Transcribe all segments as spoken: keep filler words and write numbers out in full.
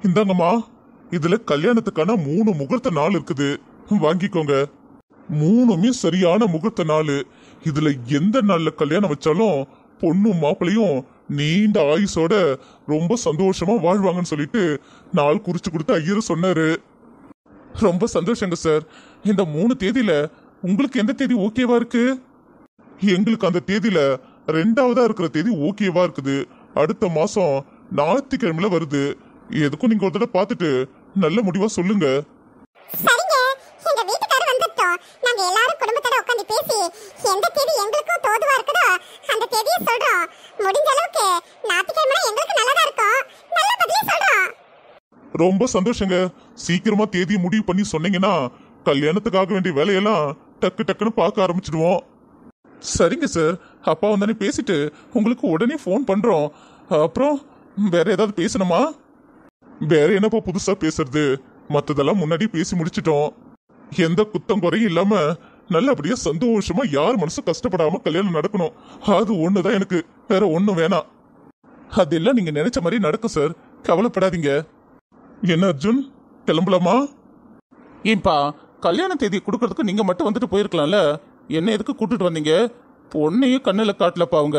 இந்தாங்கம்மா, இதுல கல்யாணத்துக்கான மூணு முகூர்த்த நாள் இருக்குது, வாங்கிக்கோங்க. மூணுமே சரியான முகூர்த்த நாள். இதுல எந்த நாள்ல கல்யாணம் வச்சாலும் பொண்ணும் மாப்பிளையும் நீண்ட ஆயுசோட ரொம்ப சந்தோஷமா வாழ்வாங்கன்னு சொல்லிட்டு நாள் குறிச்சு கொடுத்து ஐயர் சொன்னாரு. ரொம்ப சந்தோஷங்க சார். இந்த மூணு தேதியில உங்களுக்கு எந்த தேதி ஓகேவா இருக்கு? எங்களுக்கு அந்த தேதியில ரெண்டாவதா இருக்கிற தேதி ஓகேவா இருக்குது. அடுத்த மாசம் ஞாயிற்றுக்கிழமையில வருது. எதுக்கும் நீங்க ஒரு தடவை பார்த்துட்டு நல்ல முடிவா சொல்லுங்க. சரிங்க, எங்க வீட்டுக்காரர் வந்துட்டோம். நாங்க எல்லாரும் குடும்பத்தோட உட்கார்ந்து பேசி எந்த தேதி எங்களுக்கும் தோதுவா இருக்குதோ அந்த தேதியை சொல்றோம். முடிஞ்ச அளவுக்கு ஞாயிற்றுக்கிழமை எங்களுக்கு நல்லதா இருக்கும். நல்ல பதிலே சொல்றோம். ரொம்ப சந்தோஷங்க. சீக்கிரமா தேதியை முடிவு பண்ணி சொன்னீங்கன்னா கல்யாணத்துக்காக வேண்டிய வேலையெல்லாம் டக்கு டக்குன்னு பார்க்க ஆரம்பிச்சிடுவோம். சரிங்க சார், அப்பா வந்தானே பேசிட்டு உங்களுக்கு உடனே ஃபோன் பண்றோம். அப்புறம் வேற ஏதாவது பேசணுமா? வேற என்னப்பா புதுசா பேசுறது? மத்ததெல்லாம் முன்னாடி பேசி முடிச்சிட்டோம். எந்த குத்தம் குறையும் இல்லாம நல்லபடியா சந்தோஷமா யார் மனசும் கஷ்டப்படாம கல்யாணம் நடக்கணும். அது ஒண்ணுதான் எனக்கு, வேற ஒண்ணும் வேணாம். அதெல்லாம் நீங்க நினைச்ச மாதிரி நடக்கும் சார், கவலைப்படாதீங்க. என்ன அர்ஜுன், கிளம்பலாமா? ஏன்பா, கல்யாண தேதி கொடுக்கறதுக்கு நீங்க மட்டும் வந்துட்டு போயிருக்கலாம்ல, என்ன எதுக்கு கூட்டிட்டு வந்தீங்க? பொண்ணையும் கண்ணுல காட்டலப்பா அவங்க.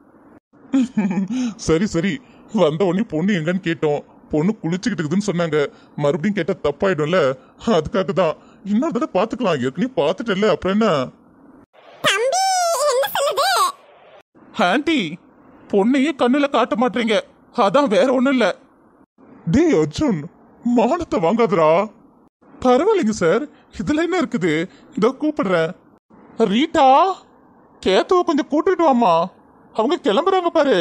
சரி சரி, வந்த உடனே பொண்ணு எங்கன்னு கேட்டோம். பொண்ணு குளிச்சுக்கிட்டு இருக்குதுன்னு சொன்னாங்க. மறுபடியும் கேட்டா தப்பாயிடும்ல, அதுக்காக தான். இன்னொரு தடவை பாத்துக்கலாம், ஏற்கனவே பாத்துட்டல, அப்புறம் என்ன? ஆண்டி, பொண்ணையே கண்ணுல காட்ட மாட்டீங்க, அதான், வேற ஒண்ணும் இல்ல. டே அர்ஜுன், மானத்தை வாங்காதரா. பரவாயில்லைங்க சார், இதுல என்ன இருக்குது? இதோ கூப்பிடுறேன். ரீட்டா, கேத்துவ கொஞ்சம் கூட்டிட்டு வாமா, அவங்க கிளம்புறாங்க பாரு.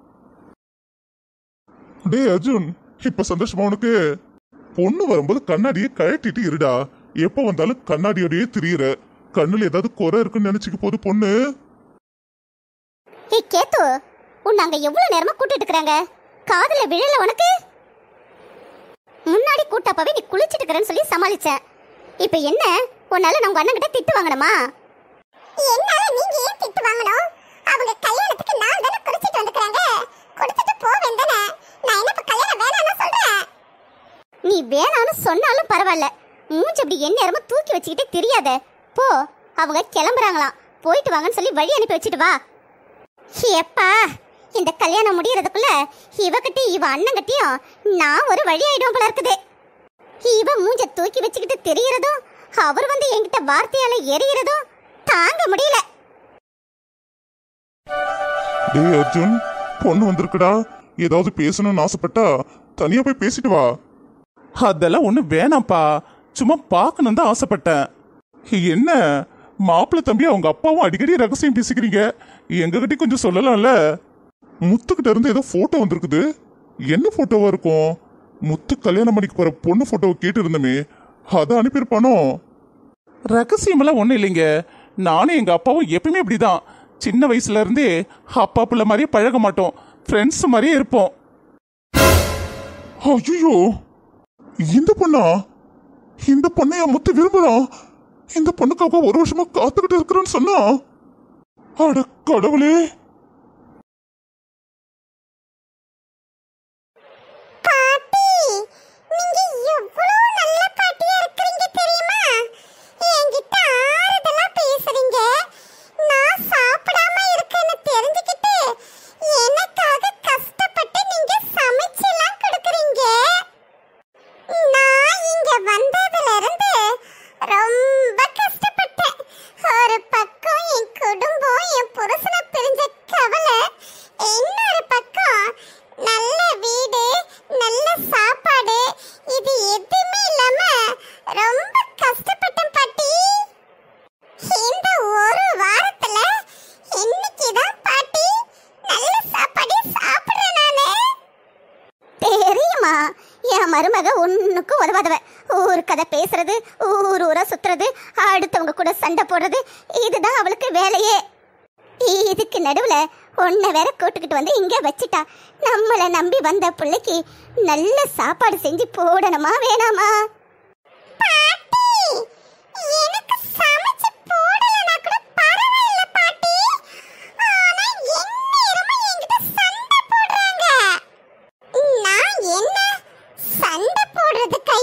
டே அர்ஜுன், இப்ப சந்தோஷமா உனக்கு? பொண்ணு வரும்போது கண்ணாடியை கழட்டிட்டு இருடா. எப்ப வந்தாலும் கண்ணாடியோடயே திரியுற. கண்ணுல ஏதாவது குறை இருக்குன்னு நினைச்சுக்க போது பொண்ணு. ஏய் கேத்து, உன்னை அங்க எவ்வளவு நேரமா கூட்டிட்டு இருக்காங்க, காதுல விழல உனக்கு? முன்னாடி கூட்டப்பவே நீ குளிச்சிட்டு இருக்கறன்னு சொல்லி சமாளிச்சேன். இப்போ என்ன, உன்னால நான் உங்க அண்ணன் கிட்ட திட்டு வாங்கணுமா? என்னால நீங்க ஏன் திட்டு வாங்கணும்? அவங்க கல்யாணத்துக்கு நான் தான குளிச்சிட்டு வந்துக்கறாங்க, கொடுத்துட்டு போ வேண்டானே. நான் என்ன இப்ப கல்யாணம் வேணாம்னு சொல்றேன்? நீ வேணாம்னு சொன்னாலும் பரவாயில்ல, மூஞ்சி அப்படி என்ன நேரமா தூக்கி வச்சுக்கிட்டே தெரியாத. போ, அவங்க கிளம்புறாங்களாம், போயிட்டு வாங்கன்னு சொல்லி வழி அனுப்பி வச்சுட்டு வா. எப்பா, இந்த கல்யாணம் முடியறதுக்குள்ள இவகிட்ட இவ அண்ணங்கிட்டையும் நான் ஒரு வழி ஆயிடும் போல இருக்குது. இவ மூஞ்ச தூக்கி வச்சுக்கிட்டு தெரியறதும் அவர் வந்து என்கிட்ட வார்த்தையால எரியறதும் தாங்க முடியல. டேய் அர்ஜுன், பொண்ணு வந்திருக்குடா, ஏதாவது பேசணும்னு ஆசைப்பட்டா தனியா போய் பேசிட்டு வா. அதெல்லாம் ஒண்ணு வேணாம்ப்பா, சும்மா பார்க்கணும் தான் ஆசைப்பட்டேன். என்ன மாப்பிள்ள தம்பி அவங்க அப்பாவும் அடிக்கடி ரகசியம் பேசிக்கிறீங்க, எங்ககிட்ட கொஞ்சம் சொல்லலாம்ல? முத்துக்கிட்ட இருந்து ஏதோ போட்டோ வந்திருக்குது, என்ன போட்டோவா இருக்கும்? முத்து கல்யாணம் பண்ணிக்கு போற பொண்ணு போட்டோவை கேட்டு இருந்தமே, அதை அனுப்பியிருப்பானோ? ரகசியமெல்லாம் ஒன்றும் இல்லைங்க, நானும் எங்க அப்பாவும் எப்பயுமே இப்படிதான். சின்ன வயசுல இருந்தே அப்பா பிள்ளை மாதிரியே பழக மாட்டோம், ஃப்ரெண்ட்ஸ் மாதிரியே இருப்போம். ஐயோ, இந்த பொண்ணா? இந்த பொண்ணையா முத்து விரும்புறான்? இந்த பொண்ணுக்காக ஒரு வருஷமா காத்துக்கிட்டு இருக்கிறேன்னு சொன்னா, அட கடவுளே. மருமக ஒன்னுக்கும் உதவாதவ. ஊர் கதை பேசுறது, ஊர் ஊரா சுத்துறது, அடுத்தவங்க கூட சண்டை போடுறது, இதுதான் அவளுக்கு வேலையே. இதுக்கு நடுவுல ஒன்ன வேற கூட்டுக்கிட்டு வந்து இங்க வச்சுட்டா. நம்மளை நம்பி வந்த பிள்ளைக்கு நல்ல சாப்பாடு செஞ்சு போடணுமா வேணாமா?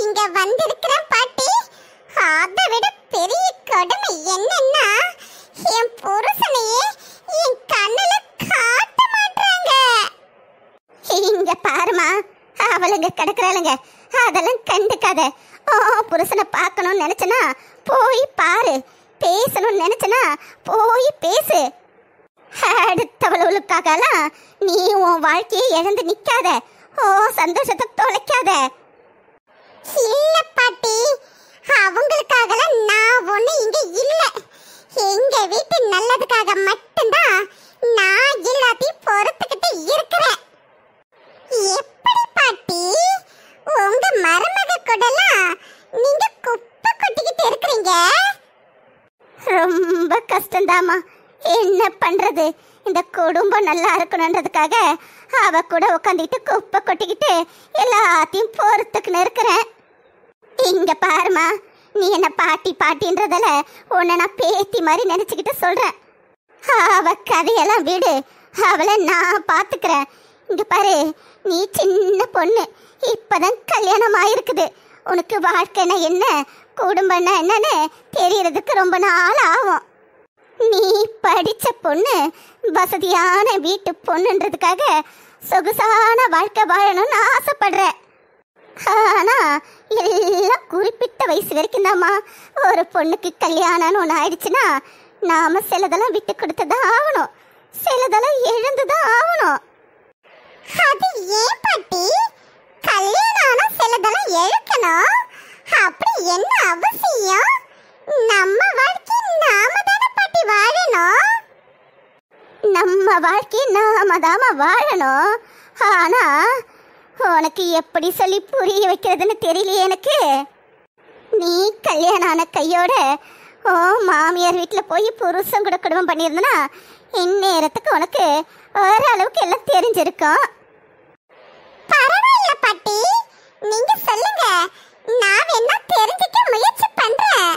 இங்க வந்திருக்கிறேன் பாட்டி. அதை விட பெரிய கொடுமை என்னன்னா, என் புருஷனையே என் கண்ணுல காட்ட மாட்டாங்க. இங்க பாருமா, அவளுங்க கிடக்குறாளுங்க, அதெல்லாம் கண்டுக்காத. ஓ புருஷனை பார்க்கணும்னு நினைச்சனா போய் பாரு, பேசணும்னு நினைச்சனா போய் பேசு. அடுத்தவளுக்காகலாம் நீ உன் வாழ்க்கையை இழந்து நிக்காத, ஓ சந்தோஷத்தை தொலைக்காத. இல்ல பாட்டி, அவங்களுக்காகலாம் நான் ஒண்ணு இங்க இல்ல. எங்க வீட்டு நல்லதுக்காக மட்டும்தான் நான் எல்லாத்தையும் பொறுத்துக்கிட்டு இருக்கிறேன். எப்படி பாட்டி உங்க மருமக கூடலாம் நீங்க குப்பை கொட்டிக்கிட்டு இருக்கிறீங்க? ரொம்ப கஷ்டம்தாமா, என்ன பண்றது? இந்த குடும்பம் நல்லா இருக்கணுன்றதுக்காக அவ கூட உட்காந்துட்டு குப்பை கொட்டிக்கிட்டு எல்லாத்தையும் பொறுத்துக்குன்னு இருக்கிறேன். இங்க பாருமா, நீ என்ன பாட்டி பாட்டின்றதால உன்னை நான் பேத்தி மாதிரி நினைச்சுக்கிட்டு சொல்றேன். அவ கதையெல்லாம் விடு, அவளை நான் பாத்துக்கிறேன். இங்க பாரு, நீ சின்ன பொண்ணு, இப்பதான் கல்யாணம் ஆயிருக்குது. உனக்கு வாழ்க்கைனா என்ன, குடும்பம்னா என்னன்னு தெரியறதுக்கு ரொம்ப நாள் ஆகும். நீ படிச்ச பொண்ணு, வசதியான வீட்டு பொண்ணுன்றதுக்காக சொகுசான வாழ்க்கை வாழணும்னு ஆசைப்படுற. ஆனா எல்லாம் குறிப்பிட்ட வயசு வரைக்கும் தாம்மா. ஒரு பொண்ணுக்கு கல்யாணம்னு ஒன்று ஆயிடுச்சுன்னா நாம சிலதெல்லாம் விட்டு கொடுத்துதான் ஆகணும், சிலதெல்லாம் எழுந்துதான் ஆகணும். அது ஏன் பாட்டி, கல்யாணம் சிலதெல்லாம் எழுக்கணும், அப்படி என்ன அவசியம்? நம்ம வாழ்க்கை நாம தானே பாட்டி வாழணும். நம்ம வாழ்க்கை நாம தாம வாழணும். ஆனா உனக்கு எப்படி சொல்லி புரிய வைக்கிறதுன்னு தெரியலையே எனக்கு. நீ கல்யாணம் ஆன கையோட ஓ மாமியார் வீட்டில் போய் புருஷன் கூட குடும்பம் பண்ணியிருந்தனா இந்நேரத்துக்கு உனக்கு ஓரளவுக்கு எல்லாம் தெரிஞ்சிருக்கும். பரவாயில்ல பாட்டி, நீங்க சொல்லுங்க, நான் என்ன தெரிஞ்சுக்க முயற்சி பண்றேன்.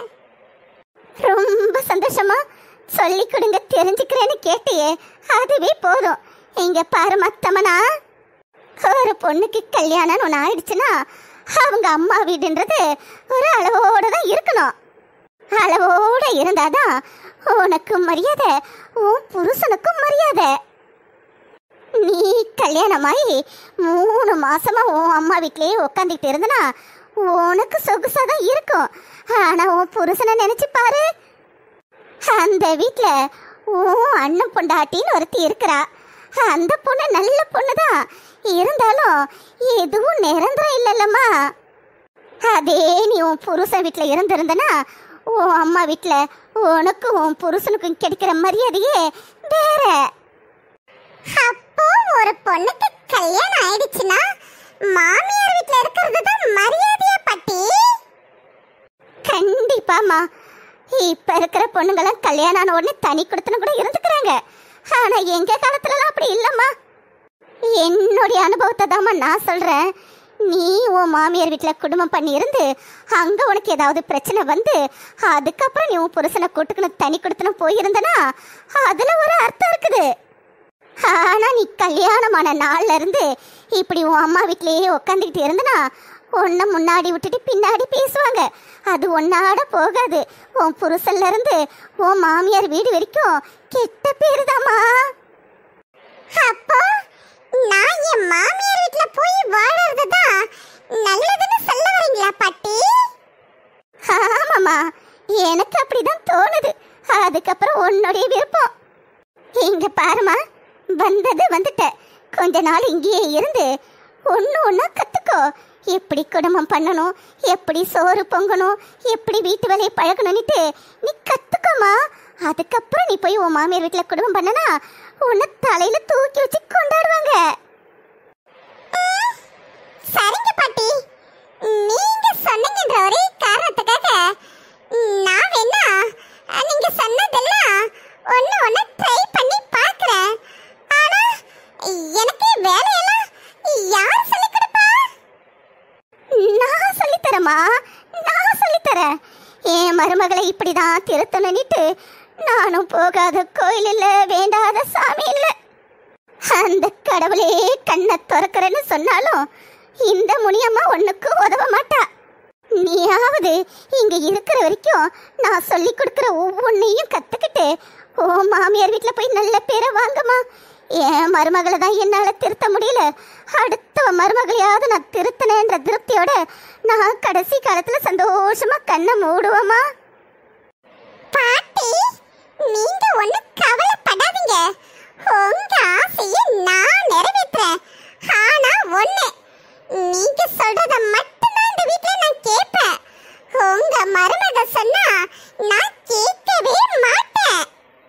ரொம்ப சந்தோஷமா, சொல்லி கொடுங்க, தெரிஞ்சுக்கிறேன்னு கேட்டியே, அதுவே போதும். இங்க பாரு மத்தமனா, ஒரு பொண்ணுக்கு கல்யாணம் ஒன்று ஆயிடுச்சுன்னா அவங்க அம்மா வீடுன்றது ஒரு அளவோட தான் இருக்கணும். அளவோட இருந்தாதான் உனக்கும் மரியாதை, உன் புருஷனுக்கும் மரியாதை. நீ கல்யாணமாயி மூணு மாசமா உன் அம்மா வீட்லயே உட்காந்துக்கிட்டு இருந்தனா உனக்கு சொகுசா தான் இருக்கும். ஆனா உன் புருஷனை நினைச்சு பாரு, அந்த வீட்டுல உன் அண்ணன் பொண்டாட்டின்னு ஒருத்தி இருக்கிறா. அந்த பொண்ணு நல்ல பொண்ணுதான், இருந்தாலும் எதுவும் நிரந்தரம் இல்லைல்லம்மா. அதே நீ உன் புருஷன் வீட்டுல இருந்திருந்தனா உன் அம்மா வீட்டுல உனக்கும் உன் புருஷனுக்கும் கிடைக்கிற மரியாதையே வேற. அப்போ ஒரு பொண்ணுக்கு கல்யாணம் ஆயிடுச்சுன்னா மாமியார் வீட்டுல இருக்கிறது தான் மரியாதையா பாட்டி? கண்டிப்பாமா. இப்ப இருக்கிற பொண்ணுங்கெல்லாம் கல்யாணம் ஆன உடனே தனி கொடுத்தன கூட இருந்துக்கிறாங்க. ஆனா எங்க காலத்துலலாம் அப்படி இல்லம்மா. என்னுடைய அனுபவத்தை தாம்மா நான் சொல்றேன். நீ உன் மாமியார் வீட்டுல குடும்பம் பண்ணி இருந்து அங்க உனக்கு ஏதாவது பிரச்சனை வந்து அதுக்கப்புறம் நீ உன் புருஷனை கூட்டுக்கணும் தனி கொடுத்தனும் போயிருந்தனா அதுல ஒரு அர்த்தம் இருக்குது. ஆனா நீ கல்யாணமான நாள்ல இருந்து இப்படி உன் அம்மா வீட்லயே உட்காந்துக்கிட்டு இருந்தனா உன்னை முன்னாடி விட்டுட்டு பின்னாடி பேசுவாங்க. அது ஒன்னாட போகாது. உன் புருஷன்ல இருந்து உன் மாமியார் வீடு வரைக்கும் கெட்ட பேருதாமா. அப்போ நான் என் மாமியார் வீட்டுல போய் வாழறதுதான் நல்லதுன்னு சொல்ல வரீங்களா பாட்டி? ஆமாமா, எனக்கு அப்படிதான் தோணுது. அதுக்கப்புறம் உன்னுடைய விருப்பம். இங்க பாருமா, வந்தது வந்துட்ட, கொஞ்ச நாள் இங்கேயே இருந்து ஒன்னு ஒன்னா கத்துக்கோ. எப்படி குடும்பம் பண்ணணும், எப்படி சோறு பொங்கணும், எப்படி வீட்டு வேலையை பழகணும்னுட்டு நீ கத்துக்கோமா. அதுக்கப்புறம் நீ போய் உன் மாமியார் வீட்டுல குடும்பம் பண்ணனா உன்னை தலையில தூக்கி வச்சு கொண்டாடுவாங்க. சரிங்க பாட்டி, நீங்க சொன்னீங்கன்ற ஒரே காரணத்துக்காக நான் வேணா நீங்க சொன்னதெல்லாம் ஒண்ணு ஒண்ணு ட்ரை பண்ணி பார்க்கறேன். ஆனா எனக்கு வேலையெல்லாம் யார் சொல்லி கொடுப்பா? நான் சொல்லி தரமா, நான் சொல்லி தரேன். என் மருமகளை இப்படிதான் திருத்தணும்னுட்டு நானும் போகாத கோயில் இல்ல, வேண்டாத சாமி இல்ல. அந்த கடவுளே கண்ணை திறக்கிறேன்னு சொன்னாலும் இந்த முனியம்மா ஒண்ணுக்கு உதவ மாட்டா. வளர்ந்து இங்க இருக்கிற வரைக்கும் நான் சொல்லி கொடுக்குற ஒவ்வொன்றையும் கத்துக்கிட்டு ஓ மாமியார் வீட்டில் போய் நல்ல பேரை வாங்கம்மா. என் மருமகளை தான் என்னால் திருத்த முடியல, அடுத்த மருமகளையாவது நான் திருத்தினேன்ற திருப்தியோட நான் கடைசி காலத்தில் சந்தோஷமா கண்ணை மூடுவேம்மா. பாட்டி, நீங்க ஒன்றும் கவலைப்படாதீங்க, உங்க ஆசையை நான் நிறைவேற்றுறேன். ஆனா ஒண்ணு, நீங்க சொல்றத மட்டும்தான் இந்த வீட்டுல நான் கேட்பேன். உங்க மருமக சொன்னா நான் கேட்கவே மாட்டேன்.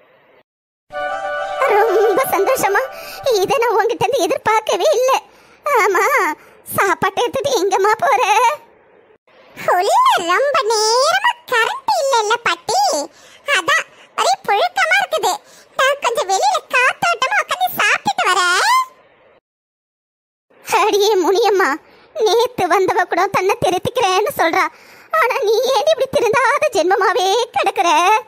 ரொம்ப சந்தோஷமா, இதை நான் உங்ககிட்ட இருந்து எதிர்பார்க்கவே இல்லை. ஆமா, சாப்பாட்டை எடுத்துட்டு எங்கம்மா போற? உள்ள ரொம்ப நேரமா கரண்ட் இல்ல பாட்டி, அதான் ஒரே புழுக்கமா இருக்குது. நான் கொஞ்சம் வெளியில காத்தோட்டமா உட்காந்து சாப்பிட்டுட்டு வரேன். அடியே முனியம்மா, நேத்து வந்தவ கூட தன்னை திருத்திக்கிறேன்னு சொல்றா, ஆனா நீ ஏன் இப்படி திருந்தாத ஜென்மமாவே கிடக்குற?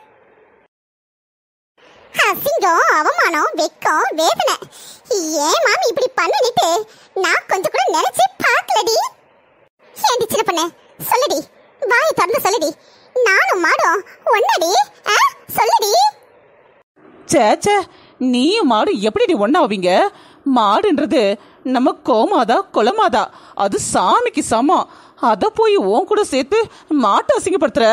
அசிங்கம், அவமானம், வெக்கம், வேதனை, ஏன் மாமி இப்படி பண்ணிட்டு நான் கொஞ்சம் கூட நினைச்சு பார்க்கலடி. ஏண்டி சின்ன பொண்ணு, சொல்லுடி, வாயை திறந்து சொல்லுடி, நானும் மாடும் ஒன்னடி, சொல்லுடி. சேச்சே, நீயும் மாடு எப்படி ஒன்னாவீங்க? மாடுன்றது நம்ம கோமாதா குலமாதா, அது சாமிக்கு சமம். அத போய் உன் கூட சேர்த்து மாட்டை அசிங்கப்படுத்துற?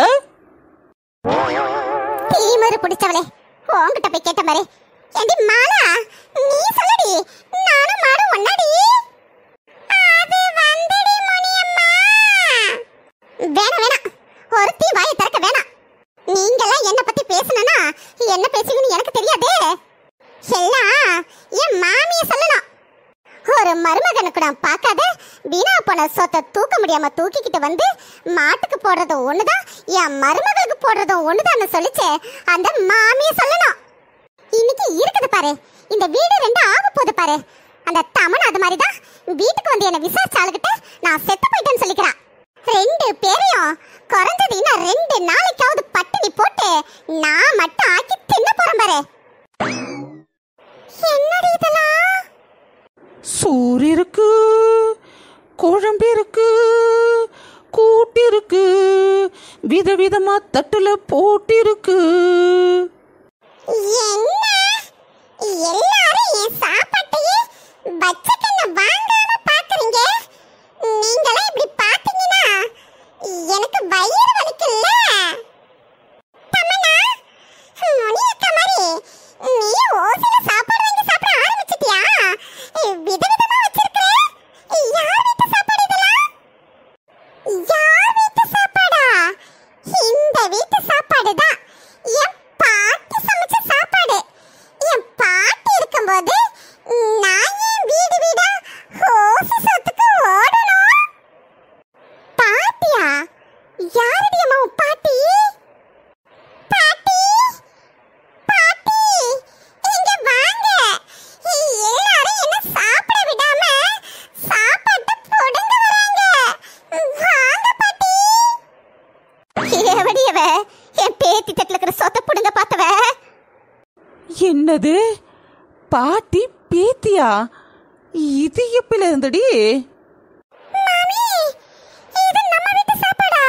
தீமரு பிடிச்சவளே, உன்கிட்ட போய் கேட்ட மாதிரி ஏண்டி மாலா, நீ சொல்லுடி, நானும் மாடும் ஒன்னடி. அது வந்தடி முனியம்மா. வேணாம் வேணாம், ஒருத்தி வாயை திறக்க வேணாம். நீங்கெல்லாம் என்ன பத்தி பேசணும்னா என்ன பேசுவீங்கன்னு எனக்கு தெரியாதே. எல்லாம் என் மாமிய சொல்லணும். ஒரு மருமகனுக்கு நான் பார்க்காத வீணா போன சொத்தை தூக்க முடியாம தூக்கிக்கிட்டு வந்து மாட்டுக்கு போடுறதும் ஒண்ணுதான், என் மருமகளுக்கு போடுறதும் ஒண்ணுதான்னு சொல்லிச்சு அந்த மாமிய சொல்லணும். இன்னைக்கு இருக்குது பாரு, இந்த வீடு ரெண்டு ஆக போகுது பாரு. அந்த தமன் அது மாதிரிதான் வீட்டுக்கு வந்து என்ன விசாரிச்ச ஆளுகிட்ட நான் செத்து போயிட்டேன்னு சொல்லிக்கிறான். ரெண்டு பேரையும் குறைஞ்சது இன்னும் ரெண்டு நாளைக்காவது பட்டினி போட்டு நான் மட்டும் ஆக்கி தின்ன போறேன் பாரு. என்னடி இதெல்லாம்? சோறு இருக்கு, குழம்பு இருக்கு, கூட்டு இருக்கு, விதவிதமா தட்டுல போட்டு இருக்கு. என்ன எல்லாரும் என் சாப்பாட்டையே பச்சைக்கண்ண வாங்காம பாக்குறீங்க? நீங்களே இப்படி பாத்தீங்கன்னா எனக்கு வயிறு வலிக்குல்ல. தமனா, முனியக்க மாதிரி நீ ஓசில சாப்பாடு வாங்கி சாப்பிட ஆரம்பிச்சிட்டியா? விதவிதமா வச்சிருக்க. யார் வீட்டு சாப்பாடு இதெல்லாம்? யார் வீட்டு சாப்பாடா? இந்த வீட்டு சாப்பாடு தான் என் பாட்டி சமைச்ச சாப்பாடு. என் பாட்டி இருக்கும்போது நான் ஏன் வீடு வீடா ஓசி சொத்துக்கு ஓடணும்? பாட்டியா? யாரடி அம்மா உன் பாட்டி? பாட்டி, பாட்டி, இங்க வாங்க. எல்லாரும் என்ன சாப்பிட விடாம சாப்பாட்டை புடுங்க வராங்க. வாங்க பாட்டி. எவடியவ என் பேத்தி தட்டுல இருக்கிற சொத்தை புடுங்க பார்த்தவ? என்னது, பாட்டி பேத்தியா? இது எப்பல இருந்தடி? மாமி, இது நம்ம வீட்டு சாப்பாடா?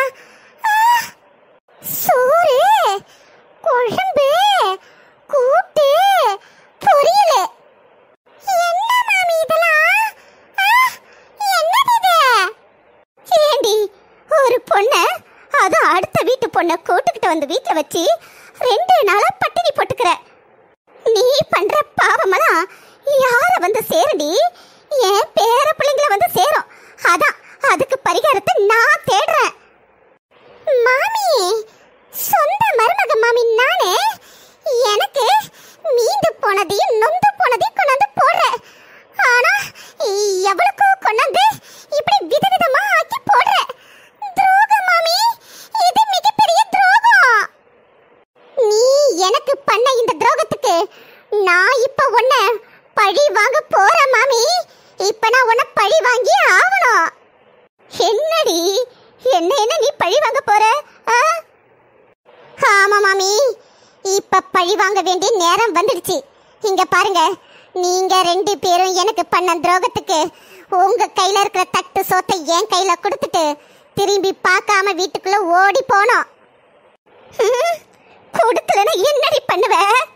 சோறு, குழம்பு, கூட்டு, பொரியல். என்ன மாமி இதெல்லாம்? என்னது இது? ஏண்டி, ஒரு பொண்ணை, அது அடுத்த வீட்டு பொண்ணை கூட்டுக்கிட்டு வந்து வீட்டில் வச்சு ரெண்டு நாளா பட்டினி போட்டுக்கிற. நீ பண்ற பாவமெல்லாம் யார வந்து சேருடி? என் பேர பிள்ளைங்கள வந்து சேரும். அதான் அதுக்கு பரிகாரத்தை நான் தேடுறேன். மாமி, சொந்த மருமக மாமி நானே. எனக்கு மீந்து போனதையும் நொந்து போனதையும் கொண்டாந்து போடுற. ஆனா எவ்வளவுக்கோ கொண்டாந்து இப்படி விதவிதமா ஆக்கி போடுற. துரோகம் மாமி, இது மிகப்பெரிய துரோகம். நீ எனக்கு பண்ண இந்த துரோகத்துக்கு நான் இப்ப உன்னை பழி வாங்க போறேன் மாமி. இப்ப நான் உன்னை பழி வாங்கி ஆகணும். என்னடி, என்ன என்ன நீ பழி வாங்க போற? ஆமா மாமி, இப்ப பழி வாங்க வேண்டிய நேரம் வந்துடுச்சு. இங்க பாருங்க, நீங்க ரெண்டு பேரும் எனக்கு பண்ண துரோகத்துக்கு உங்க கையில இருக்கிற தட்டு சோத்தை என் கையில கொடுத்துட்டு திரும்பி பார்க்காம வீட்டுக்குள்ள ஓடி போனோம். கொடுக்கலன்னா என்னடி பண்ணுவ?